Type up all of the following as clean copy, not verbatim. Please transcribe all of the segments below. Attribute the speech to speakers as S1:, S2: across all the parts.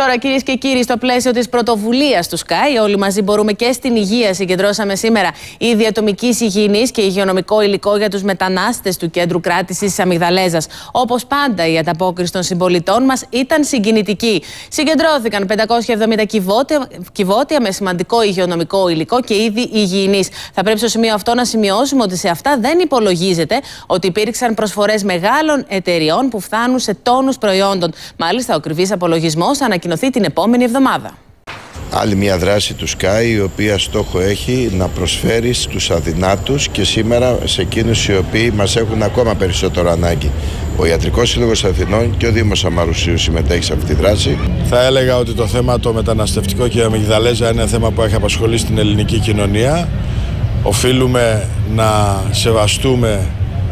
S1: Τώρα, κυρίες και κύριοι, στο πλαίσιο της πρωτοβουλίας του Sky, όλοι μαζί μπορούμε και στην υγεία, συγκεντρώσαμε σήμερα είδη ατομικής υγιεινής και υγειονομικό υλικό για τους μετανάστες του κέντρου κράτησης της Αμυγδαλέζας. Όπως πάντα, η ανταπόκριση των συμπολιτών μας ήταν συγκινητική. Συγκεντρώθηκαν 570 κυβότια με σημαντικό υγειονομικό υλικό και είδη υγιεινής. Θα πρέπει στο σημείο αυτό να σημειώσουμε ότι σε αυτά δεν υπολογίζεται ότι υπήρξαν προσφορές μεγάλων εταιριών που φτάνουν σε τόνους προϊόντων. Μάλιστα, ο ακριβής απολογισμός θα ανακοινωθεί την επόμενη εβδομάδα.
S2: Άλλη μια δράση του Sky, η οποία στόχο έχει να προσφέρει στους αδυνάτους και σήμερα σε εκείνους οι οποίοι μας έχουν ακόμα περισσότερο ανάγκη. Ο Ιατρικός Σύλλογος Αθηνών και ο Δήμος Αμαρουσίου συμμετέχει σε αυτή τη δράση.
S3: Θα έλεγα ότι το θέμα το μεταναστευτικό και η Αμυγδαλέζα είναι ένα θέμα που έχει απασχολήσει την ελληνική κοινωνία. Οφείλουμε να σεβαστούμε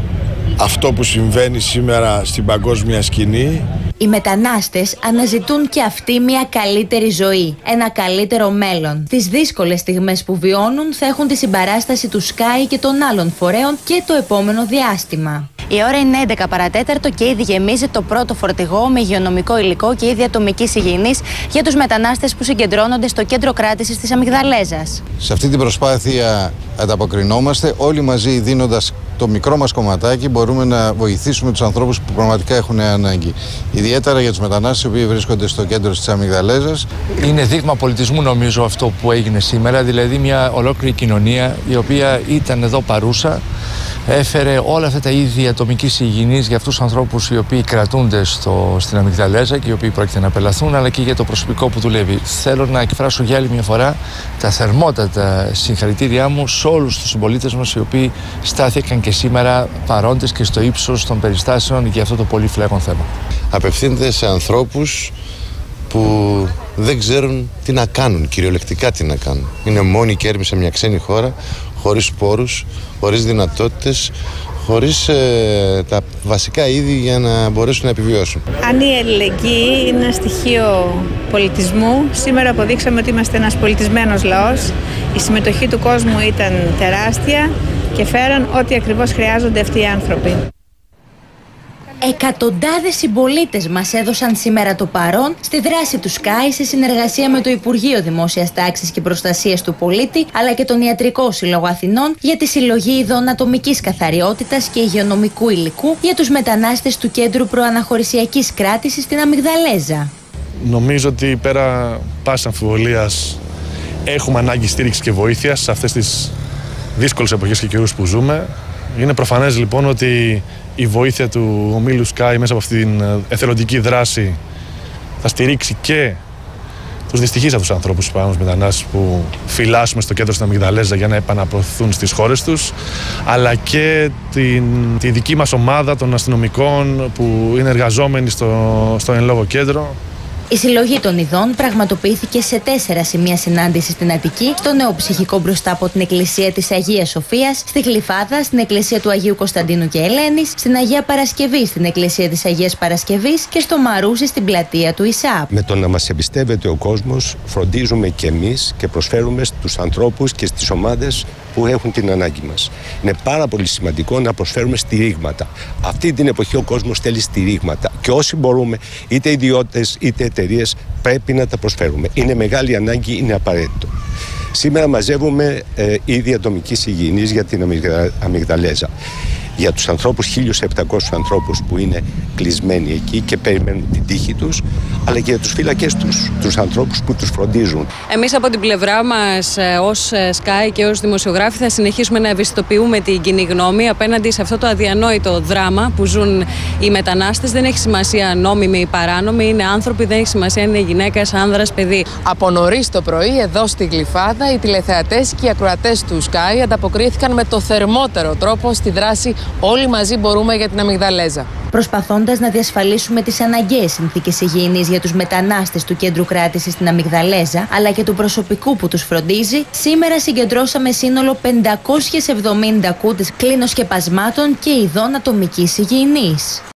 S3: αυτό που συμβαίνει σήμερα στην παγκόσμια σκηνή.
S4: Οι μετανάστες αναζητούν και αυτοί μια καλύτερη ζωή, ένα καλύτερο μέλλον. Τις δύσκολες στιγμές που βιώνουν θα έχουν τη συμπαράσταση του Sky και των άλλων φορέων και το επόμενο διάστημα. Η ώρα είναι 11 παρατέταρτο και ήδη γεμίζει το πρώτο φορτηγό με υγειονομικό υλικό και είδη ατομικής υγιεινής για τους μετανάστες που συγκεντρώνονται στο κέντρο κράτησης της Αμυγδαλέζας.
S5: Σε αυτή την προσπάθεια ανταποκρινόμαστε όλοι μαζί, δίνοντας το μικρό μας κομματάκι, μπορούμε να βοηθήσουμε τους ανθρώπους που πραγματικά έχουν ανάγκη. Ιδιαίτερα για τους μετανάστες οι οποίοι βρίσκονται στο κέντρο της Αμυγδαλέζας.
S6: Είναι δείγμα πολιτισμού, νομίζω, αυτό που έγινε σήμερα. Δηλαδή, μια ολόκληρη κοινωνία η οποία ήταν εδώ παρούσα, έφερε όλα αυτά τα είδη ατομικής υγιεινής για αυτούς τους ανθρώπους οι οποίοι κρατούνται στην Αμυγδαλέζα και οι οποίοι πρόκειται να απελαθούν, αλλά και για το προσωπικό που δουλεύει. Θέλω να εκφράσω για άλλη μια φορά τα θερμότατα συγχαρητήριά μου σε όλους τους συμπολίτες μας οι οποίοι στάθηκαν και σήμερα παρόντες και στο ύψος των περιστάσεων για αυτό το πολύ φλέγον θέμα.
S2: Απευθύνεται σε ανθρώπους που δεν ξέρουν τι να κάνουν, κυριολεκτικά τι να κάνουν. Είναι μόνοι και έρμοι σε μια ξένη χώρα, χωρίς πόρους, χωρίς δυνατότητες, χωρίς τα βασικά είδη για να μπορέσουν να επιβιώσουν.
S7: Αν η αλληλεγγύη είναι ένα στοιχείο πολιτισμού, σήμερα αποδείξαμε ότι είμαστε ένας πολιτισμένος λαός. Η συμμετοχή του κόσμου ήταν τεράστια και φέραν ό,τι ακριβώς χρειάζονται αυτοί οι άνθρωποι.
S4: Εκατοντάδες συμπολίτες μας έδωσαν σήμερα το παρόν στη δράση του Sky σε συνεργασία με το Υπουργείο Δημόσιας Τάξης και Προστασίας του Πολίτη αλλά και τον Ιατρικό Σύλλογο Αθηνών για τη συλλογή ειδών ατομικής καθαριότητας και υγειονομικού υλικού για τους μετανάστες του Κέντρου Προαναχωρησιακής Κράτησης στην Αμυγδαλέζα.
S8: Νομίζω ότι πέρα πάσης αμφιβολίας έχουμε ανάγκη στήριξης και βοήθειας σε αυτές τις δύσκολες εποχές και καιρούς που ζούμε. Είναι προφανές λοιπόν ότι η βοήθεια του ομίλου Sky μέσα από αυτή την εθελοντική δράση θα στηρίξει και τους δυστυχείς αυτούς τους ανθρώπους, τους παράνομους μετανάστες που φυλάσσουμε στο κέντρο στην Αμυγδαλέζα για να επαναπροωθηθούν στις χώρες τους, αλλά και τη δική μας ομάδα των αστυνομικών που είναι εργαζόμενοι στο εν λόγω κέντρο.
S4: Η συλλογή των ειδών πραγματοποιήθηκε σε 4 σημεία συνάντηση στην Αττική, στο Νεοψυχικό μπροστά από την Εκκλησία της Αγίας Σοφίας, στη Γλυφάδα, στην Εκκλησία του Αγίου Κωνσταντίνου και Ελένης, στην Αγία Παρασκευή, στην Εκκλησία της Αγίας Παρασκευής και στο Μαρούσι στην πλατεία του ΙΣΑΠ.
S9: Με το να μας εμπιστεύεται ο κόσμος, φροντίζουμε και εμείς και προσφέρουμε στους ανθρώπους και στις ομάδες που έχουν την ανάγκη μας. Είναι πάρα πολύ σημαντικό να προσφέρουμε στηρίγματα. Αυτή την εποχή ο κόσμος θέλει στηρίγματα και όσοι μπορούμε, είτε ιδιώτες είτε εταιρείες, πρέπει να τα προσφέρουμε. Είναι μεγάλη ανάγκη, είναι απαραίτητο. Σήμερα μαζεύουμε είδη ατομικής υγιεινής για την Αμυγδαλέζα. Για τους ανθρώπους, 1.700 ανθρώπους που είναι κλεισμένοι εκεί και περιμένουν την τύχη τους, αλλά και για τους φύλακες τους ανθρώπους που τους φροντίζουν.
S10: Εμείς από την πλευρά μας ως Sky και ως δημοσιογράφοι θα συνεχίσουμε να ευαισθητοποιούμε την κοινή γνώμη απέναντι σε αυτό το αδιανόητο δράμα που ζουν οι μετανάστες. Δεν έχει σημασία νόμιμοι ή παράνομοι, είναι άνθρωποι, δεν έχει σημασία αν είναι γυναίκας, άνδρας, παιδί.
S1: Από νωρίς το πρωί, εδώ στη Γλυφάδα, οι τηλεθεατές και οι ακροατές του Sky ανταποκρίθηκαν με το θερμότερο τρόπο στη δράση «Όλοι μαζί μπορούμε» για την Αμυγδαλέζα.
S4: Προσπαθώντας να διασφαλίσουμε τις αναγκαίες συνθήκες υγιεινής για τους μετανάστες του κέντρου κράτησης στην Αμυγδαλέζα, αλλά και του προσωπικού που τους φροντίζει, σήμερα συγκεντρώσαμε σύνολο 570 κούτες κλίνοσκεπασμάτων και ειδών ατομικής υγιεινής.